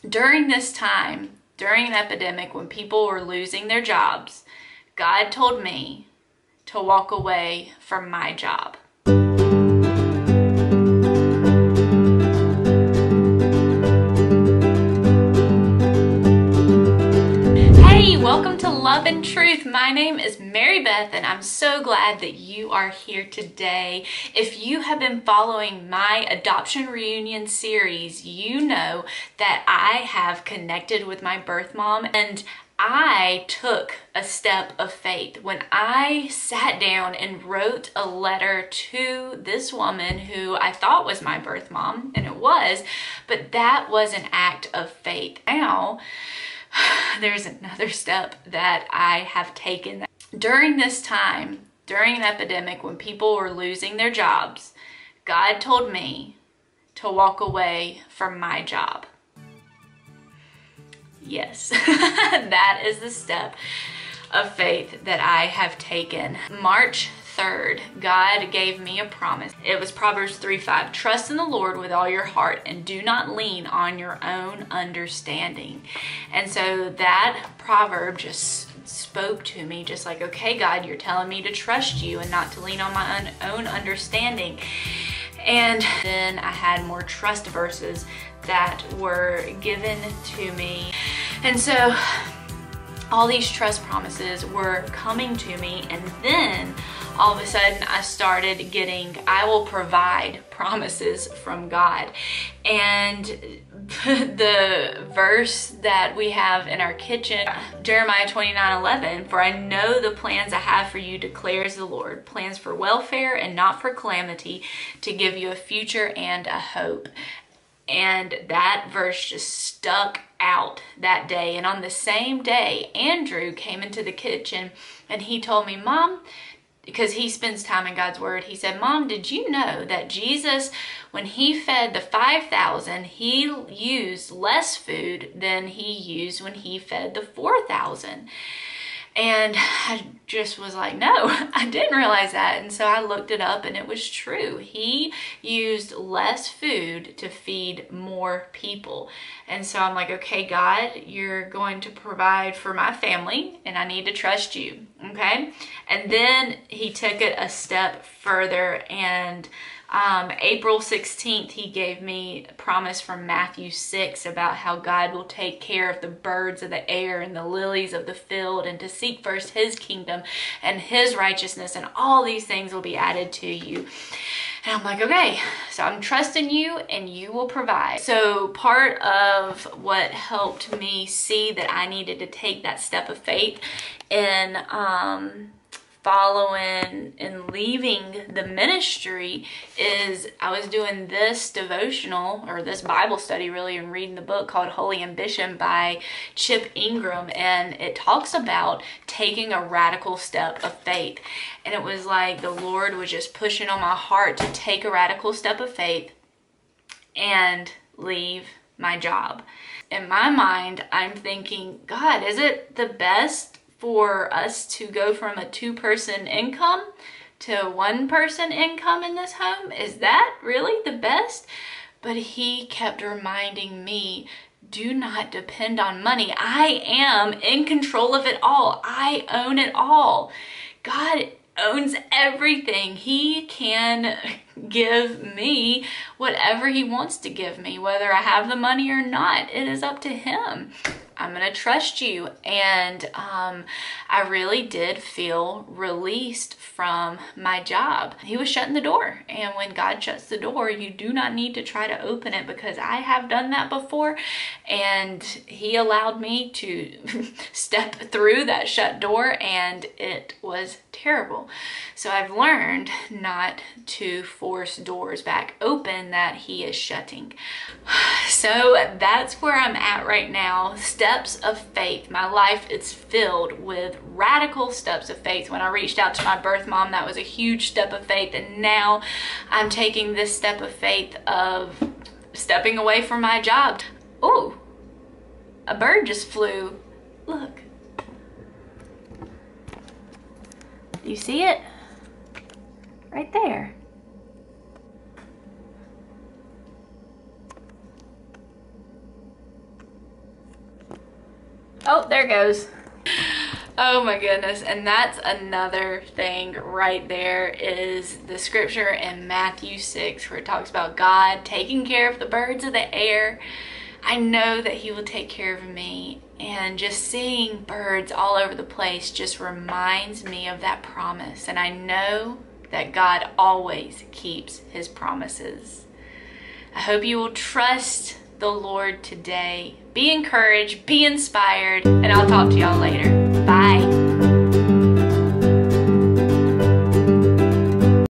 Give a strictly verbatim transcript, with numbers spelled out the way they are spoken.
During this time, during an epidemic when people were losing their jobs, God told me to walk away from my job. Hey, welcome to Love and Truth. My name is Mary Beth, and I'm so glad that you are here today. If you have been following my adoption reunion series, you know that I have connected with my birth mom, and I took a step of faith when I sat down and wrote a letter to this woman who I thought was my birth mom, and it was, but that was an act of faith. Now, there's another step that I have taken. During this time, during an epidemic when people were losing their jobs, God told me to walk away from my job. Yes, that is the step of faith that I have taken. March third, God gave me a promise. It was Proverbs three five. Trust in the Lord with all your heart and do not lean on your own understanding. And so that proverb just spoke to me, just like, okay, God, you're telling me to trust you and not to lean on my own, own understanding. And then I had more trust verses that were given to me. And so all these trust promises were coming to me, and then all of a sudden I started getting I will provide promises from God. And the verse that we have in our kitchen, Jeremiah twenty-nine eleven, for I know the plans I have for you, declares the Lord, plans for welfare and not for calamity, to give you a future and a hope. And that verse just stuck out that day. And on the same day, Andrew came into the kitchen and he told me, Mom, because he spends time in God's Word, he said, Mom, did you know that Jesus, when he fed the five thousand, he used less food than he used when he fed the four thousand? And I just was like, no, I didn't realize that. And so I looked it up, and it was true. He used less food to feed more people. And so I'm like, okay, God, you're going to provide for my family, and I need to trust you, okay? And then he took it a step further, and Um, April sixteenth, he gave me a promise from Matthew six about how God will take care of the birds of the air and the lilies of the field, and to seek first his kingdom and his righteousness, and all these things will be added to you. And I'm like, okay, so I'm trusting you and you will provide. So part of what helped me see that I needed to take that step of faith in um, following and leaving the ministry is I was doing this devotional, or this Bible study really, and reading the book called Holy Ambition by Chip Ingram, and it talks about taking a radical step of faith. And it was like the Lord was just pushing on my heart to take a radical step of faith and leave my job. In my mind, I'm thinking, God, is it the best for us to go from a two-person income to a one-person income in this home? Is that really the best? But he kept reminding me, do not depend on money. I am in control of it all. I own it all. God owns everything. He can give me whatever he wants to give me, whether I have the money or not. It is up to him. I'm going to trust you. And um, I really did feel released from my job. He was shutting the door. And when God shuts the door, you do not need to try to open it, because I have done that before. And he allowed me to step through that shut door, and it was terrible. So I've learned not to force doors back open that he is shutting. So that's where I'm at right now. Steps of faith. My life is filled with radical steps of faith. When I reached out to my birth mom, that was a huge step of faith. And now I'm taking this step of faith of stepping away from my job. Oh, a bird just flew. Look. You see it? Right there. Oh, there it goes. Oh my goodness. And that's another thing right there is the scripture in Matthew six where it talks about God taking care of the birds of the air. I know that he will take care of me. And just seeing birds all over the place just reminds me of that promise. And I know that God always keeps his promises. I hope you will trust the Lord today. Be encouraged, be inspired, and I'll talk to y'all later.